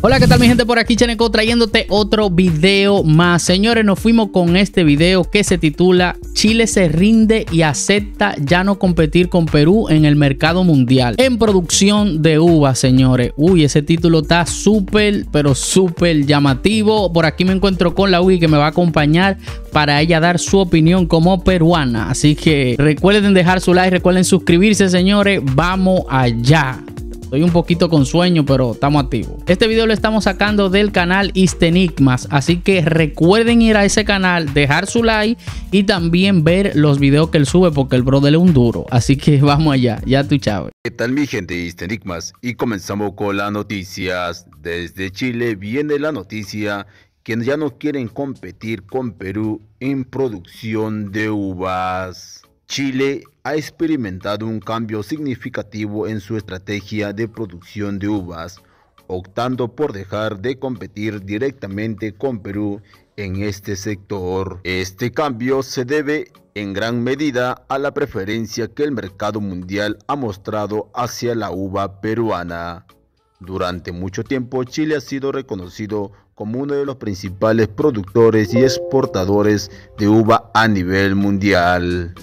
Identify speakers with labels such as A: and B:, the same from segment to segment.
A: Hola, ¿qué tal mi gente? Por aquí Cheneco trayéndote otro video más. Señores, nos fuimos con este video que se titula Chile se rinde y acepta ya no competir con Perú en el mercado mundial en producción de uvas, señores. Uy, ese título está súper, pero súper llamativo. Por aquí me encuentro con la Ugi que me va a acompañar para ella dar su opinión como peruana. Así que recuerden dejar su like, recuerden suscribirse, señores. Vamos allá. Estoy un poquito con sueño, pero estamos activos. Este video lo estamos sacando del canal Istenigmas, así que recuerden ir a ese canal, dejar su like y también ver los videos que él sube porque el brother es un duro. Así que vamos allá, ya tú chao.
B: ¿Qué tal mi gente Istenigmas? Y comenzamos con las noticias. Desde Chile viene la noticia que ya no quieren competir con Perú en producción de uvas. Chile ha experimentado un cambio significativo en su estrategia de producción de uvas, optando por dejar de competir directamente con Perú en este sector. Este cambio se debe en gran medida a la preferencia que el mercado mundial ha mostrado hacia la uva peruana. Durante mucho tiempo Chile ha sido reconocido como uno de los principales productores y exportadores de uva a nivel mundial.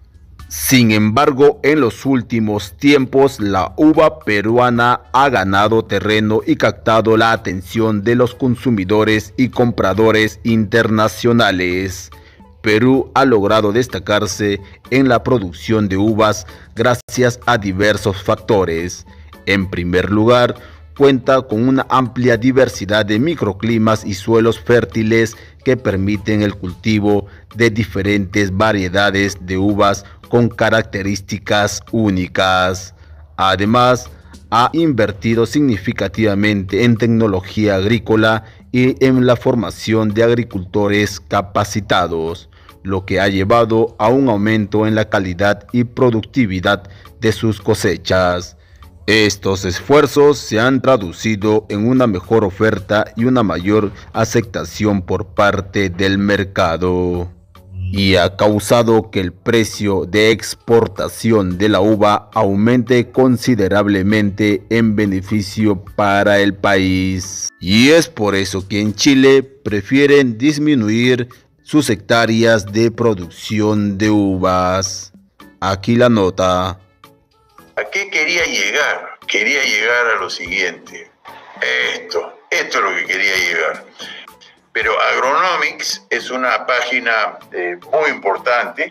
B: Sin embargo, en los últimos tiempos, la uva peruana ha ganado terreno y captado la atención de los consumidores y compradores internacionales. Perú ha logrado destacarse en la producción de uvas gracias a diversos factores. En primer lugar, cuenta con una amplia diversidad de microclimas y suelos fértiles que permiten el cultivo de diferentes variedades de uvas con características únicas. Además, ha invertido significativamente en tecnología agrícola y en la formación de agricultores capacitados, lo que ha llevado a un aumento en la calidad y productividad de sus cosechas. Estos esfuerzos se han traducido en una mejor oferta y una mayor aceptación por parte del mercado, y ha causado que el precio de exportación de la uva aumente considerablemente en beneficio para el país. Y es por eso que en Chile prefieren disminuir sus hectáreas de producción de uvas. Aquí la nota.
C: ¿A qué quería llegar? Quería llegar a lo siguiente. Esto es lo que quería llegar. Pero Agronomics es una página muy importante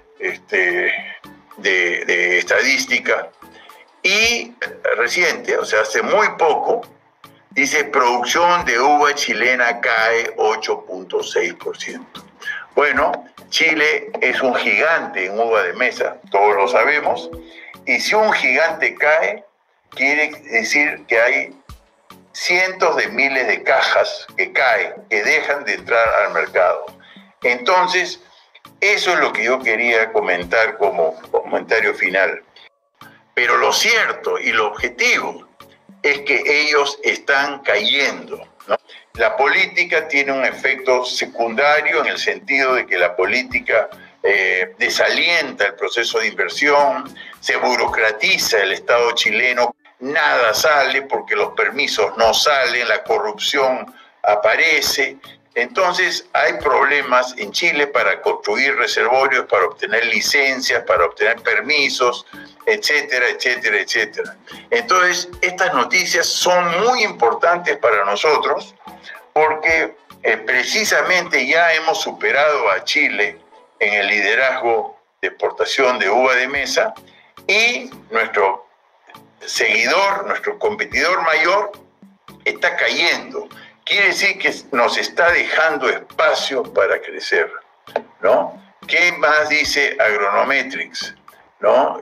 C: de estadística y reciente, o sea, hace muy poco, dice producción de uva chilena cae 8.6%. Bueno, Chile es un gigante en uva de mesa, todos lo sabemos, y si un gigante cae, quiere decir que hay cientos de miles de cajas que caen, que dejan de entrar al mercado. Entonces, eso es lo que yo quería comentar como comentario final. Pero lo cierto y lo objetivo es que ellos están cayendo, ¿no? La política tiene un efecto secundario en el sentido de que la política desalienta el proceso de inversión, se burocratiza el Estado chileno. Nada sale porque los permisos no salen, la corrupción aparece. Entonces hay problemas en Chile para construir reservorios, para obtener licencias, para obtener permisos, etcétera, etcétera, etcétera. Entonces estas noticias son muy importantes para nosotros porque precisamente ya hemos superado a Chile en el liderazgo de exportación de uva de mesa y nuestro seguidor, nuestro competidor mayor, está cayendo. Quiere decir que nos está dejando espacio para crecer, ¿no? ¿Qué más dice Agronometrics? ¿No?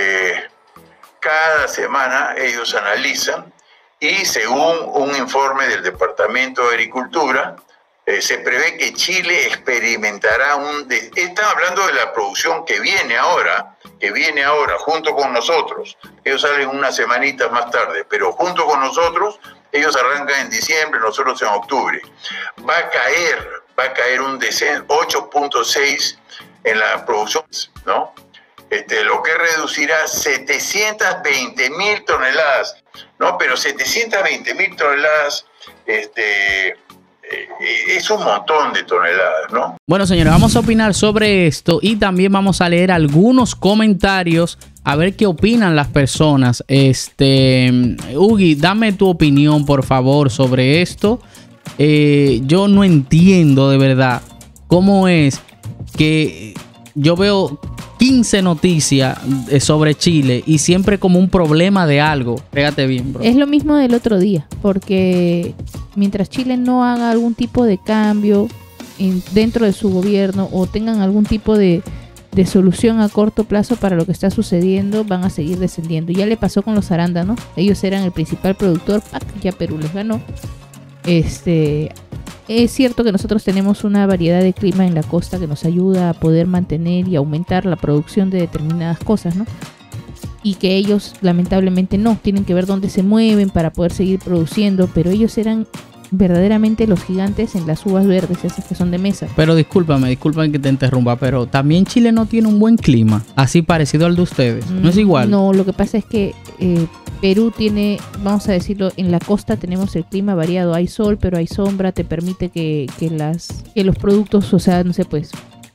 C: Cada semana ellos analizan y según un informe del Departamento de Agricultura, se prevé que Chile experimentará están hablando de la producción que viene ahora junto con nosotros. Ellos salen unas semanitas más tarde, pero junto con nosotros, ellos arrancan en diciembre, nosotros en octubre. Va a caer un descenso, 8.6 en la producción, ¿no? Lo que reducirá 720.000 toneladas. ¿no? Pero 720.000 toneladas es un montón de toneladas, ¿no?
A: Bueno, señores, vamos a opinar sobre esto y también vamos a leer algunos comentarios a ver qué opinan las personas. Ugi, dame tu opinión, por favor, sobre esto. Yo no entiendo de verdad cómo es que yo veo 15 noticias sobre Chile y siempre como un problema de algo. Pégate bien, bro.
D: Es lo mismo del otro día, porque mientras Chile no haga algún tipo de cambio dentro de su gobierno o tengan algún tipo de solución a corto plazo para lo que está sucediendo, van a seguir descendiendo. Ya le pasó con los arándanos, ellos eran el principal productor, ya Perú les ganó. Es cierto que nosotros tenemos una variedad de clima en la costa que nos ayuda a poder mantener y aumentar la producción de determinadas cosas, ¿no? Y que ellos lamentablemente no, tienen que ver dónde se mueven para poder seguir produciendo, pero ellos eran verdaderamente los gigantes en las uvas verdes, esas que son de mesa.
A: Pero discúlpame que te interrumpa, pero también Chile no tiene un buen clima, así parecido al de ustedes. ¿No es igual?
D: No, lo que pasa es que Perú tiene, vamos a decirlo, en la costa tenemos el clima variado, hay sol, pero hay sombra, te permite que los productos, o sea, no sé, pues,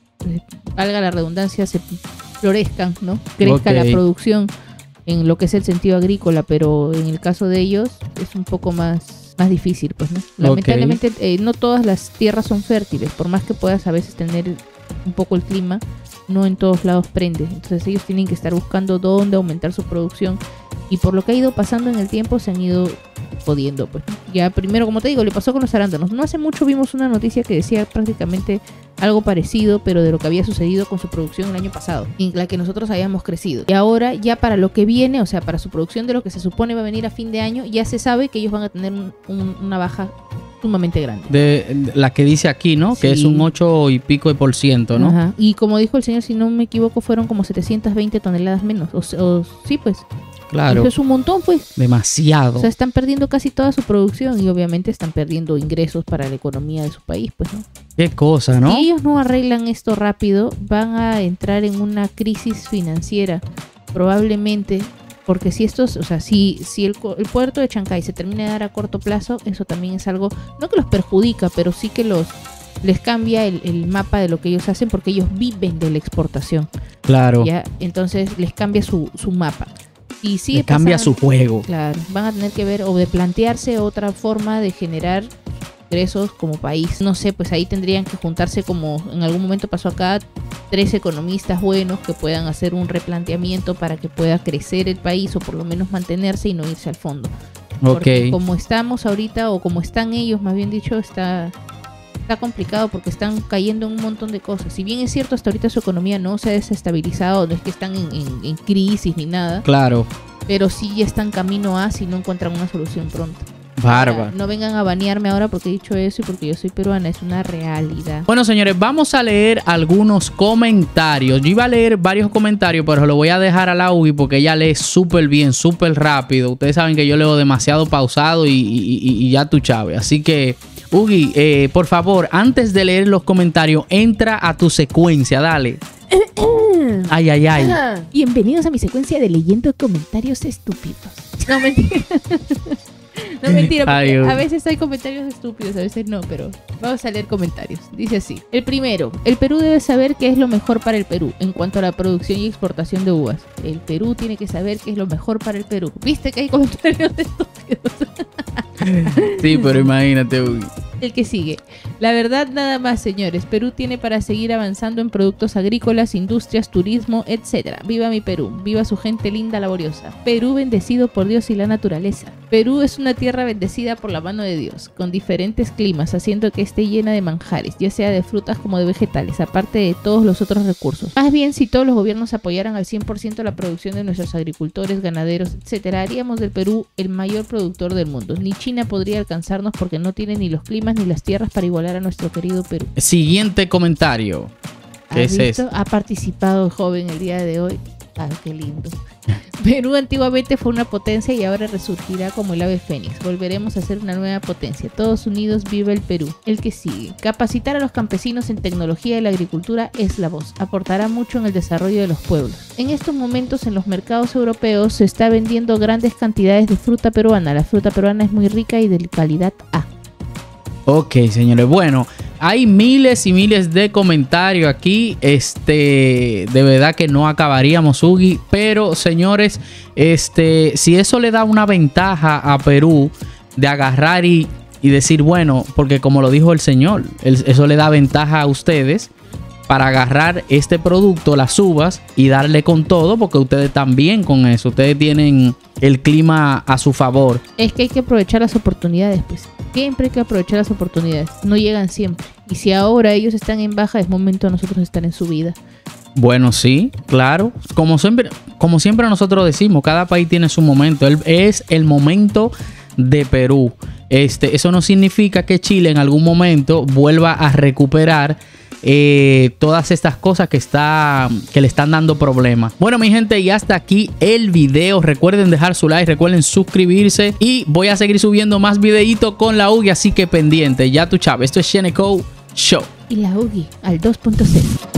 D: valga la redundancia, se florezcan, ¿no? Crezca la producción en lo que es el sentido agrícola, pero en el caso de ellos es un poco más difícil, pues, ¿no? Lamentablemente no todas las tierras son fértiles, por más que puedas a veces tener un poco el clima, no en todos lados prende, entonces ellos tienen que estar buscando dónde aumentar su producción y por lo que ha ido pasando en el tiempo se han ido jodiendo, pues. Ya primero, como te digo, le pasó con los arándanos. No hace mucho vimos una noticia que decía prácticamente algo parecido, pero de lo que había sucedido con su producción el año pasado, en la que nosotros habíamos crecido. Y ahora ya para lo que viene, o sea, para su producción de lo que se supone va a venir a fin de año, ya se sabe que ellos van a tener una baja sumamente grande.
A: De la que dice aquí, ¿no? Sí. Que es un 8 y pico de %, ¿no?
D: Ajá. Y como dijo el señor, si no me equivoco, fueron como 720 toneladas menos. Sí, pues.
A: Claro.
D: Eso es un montón, pues.
A: Demasiado.
D: O sea, están perdiendo casi toda su producción y obviamente están perdiendo ingresos para la economía de su país, pues, ¿no?
A: Qué cosa, ¿no?
D: Si ellos no arreglan esto rápido, van a entrar en una crisis financiera, probablemente, porque si estos, o sea, si el puerto de Chancay se termina de dar a corto plazo, eso también es algo, no que los perjudica, pero sí que les cambia el mapa de lo que ellos hacen, porque ellos viven de la exportación.
A: Claro.
D: ¿Ya? Entonces les cambia su mapa. Y sigue
A: cambia su juego.
D: Claro, van a tener que ver o de plantearse otra forma de generar ingresos como país. No sé, pues ahí tendrían que juntarse, como en algún momento pasó acá, 3 economistas buenos que puedan hacer un replanteamiento para que pueda crecer el país o por lo menos mantenerse y no irse al fondo. Porque como estamos ahorita, o como están ellos, más bien dicho, está complicado porque están cayendo en un montón de cosas. Si bien es cierto, hasta ahorita su economía no se ha desestabilizado, no es que están en crisis ni nada.
A: Claro.
D: Pero sí ya están camino a, si no encuentran una solución pronto.
A: Bárbaro.
D: No vengan a banearme ahora porque he dicho eso y porque yo soy peruana, es una realidad.
A: Bueno, señores, vamos a leer algunos comentarios. Yo iba a leer varios comentarios, pero lo voy a dejar a la Ugi porque ella lee súper bien, súper rápido. Ustedes saben que yo leo demasiado pausado y ya tú, Chávez. Así que, Ugi, por favor, antes de leer los comentarios, entra a tu secuencia, dale. Ay, ay, ay.
D: Bienvenidos a mi secuencia de leyendo comentarios estúpidos. No, mentira. No, mentira, porque a veces hay comentarios estúpidos, a veces no, pero vamos a leer comentarios. Dice así: el primero, el Perú debe saber qué es lo mejor para el Perú en cuanto a la producción y exportación de uvas. El Perú tiene que saber qué es lo mejor para el Perú. ¿Viste que hay comentarios estúpidos?
A: Sí, pero imagínate, Uy.
D: El que sigue. La verdad, nada más, señores. Perú tiene para seguir avanzando en productos agrícolas, industrias, turismo, etc. Viva mi Perú. Viva su gente linda, laboriosa. Perú bendecido por Dios y la naturaleza. Perú es una tierra bendecida por la mano de Dios, con diferentes climas, haciendo que esté llena de manjares, ya sea de frutas como de vegetales, aparte de todos los otros recursos. Más bien, si todos los gobiernos apoyaran al 100% la producción de nuestros agricultores, ganaderos, etc., haríamos del Perú el mayor productor del mundo. Ni China podría alcanzarnos porque no tiene ni los climas ni las tierras para igualar a nuestro querido Perú.
A: Siguiente comentario. ¿Qué es esto?
D: Ha participado el joven el día de hoy. Ah, qué lindo. Perú antiguamente fue una potencia y ahora resurgirá como el ave fénix. Volveremos a ser una nueva potencia. Todos unidos, viva el Perú. El que sigue. Capacitar a los campesinos en tecnología de la agricultura es la voz. Aportará mucho en el desarrollo de los pueblos. En estos momentos en los mercados europeos se está vendiendo grandes cantidades de fruta peruana. La fruta peruana es muy rica y de calidad A.
A: Ok, señores. Bueno, hay miles y miles de comentarios aquí. De verdad que no acabaríamos, Hugi. Pero, señores, si eso le da una ventaja a Perú de agarrar y decir, bueno, porque como lo dijo el señor, eso le da ventaja a ustedes para agarrar este producto, las uvas, y darle con todo, porque ustedes también con eso, ustedes tienen el clima a su favor.
D: Es que hay que aprovechar las oportunidades, pues. Siempre hay que aprovechar las oportunidades. No llegan siempre. Y si ahora ellos están en baja, es momento de nosotros estar en subida.
A: Bueno, sí, claro. Como siempre nosotros decimos, cada país tiene su momento. Es el momento de Perú. Eso no significa que Chile en algún momento vuelva a recuperar todas estas cosas que le están dando problemas. Bueno, mi gente, y hasta aquí el video. Recuerden dejar su like, recuerden suscribirse, y voy a seguir subiendo más videitos con la Hugi, así que pendiente. Ya tú sabes, esto es Sheneco Show.
D: Y la Hugi al 2.0.